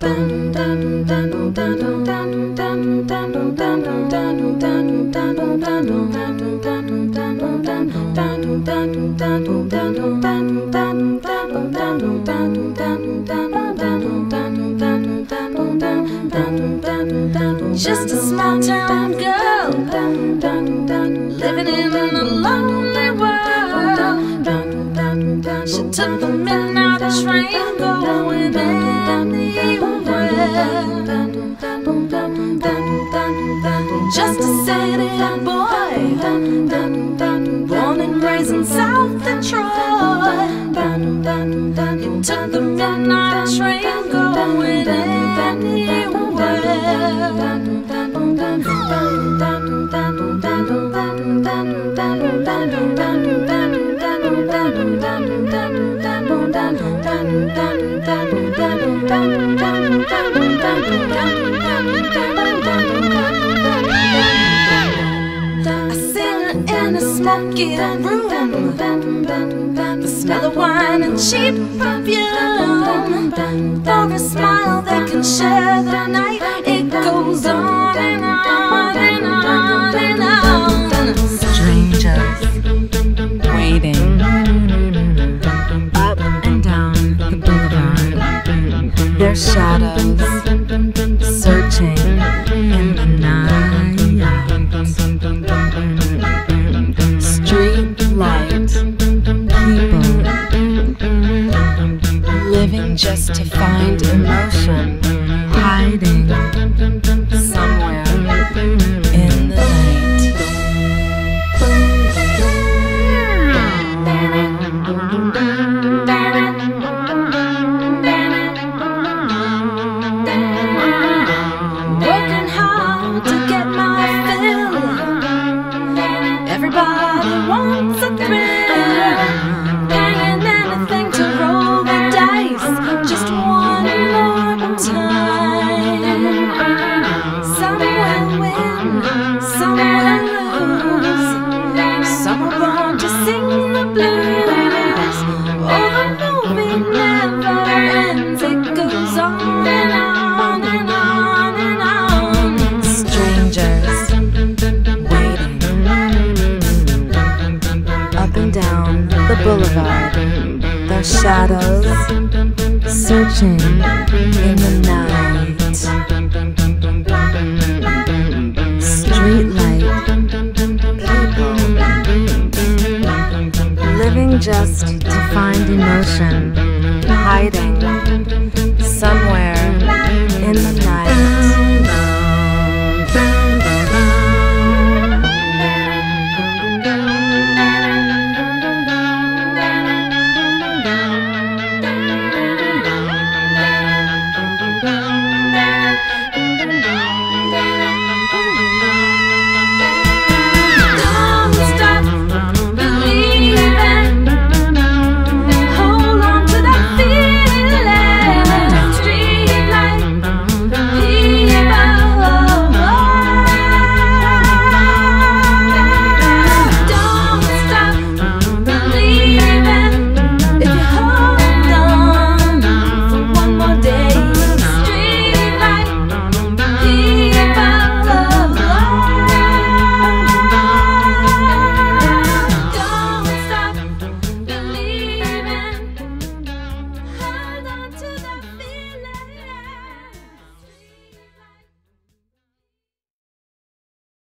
Just a small town girl living in a lonely world. She took the midnight train going anywhere. Just a city boy, born and raised in South Detroit. He took the midnight train going anywhere. I seen her in a smoky room, the smell of wine and cheap perfume. For a smile they can share the night. It goes on and on and on and on. Strangers waiting up and down the boulevard, their shadows searching in the night. Street light people living just to find emotion, hiding somewhere in the night. Working hard to get my fill. Everybody wants a thrill. Paying anything to roll the dice just one more time. Some will win, some will lose. Some are born to sing the blues. Oh, the movie never ends. It goes on and on and on and on. Strangers waiting up and down the boulevard, their shadows searching in the night. Street light people living just to find emotion, hiding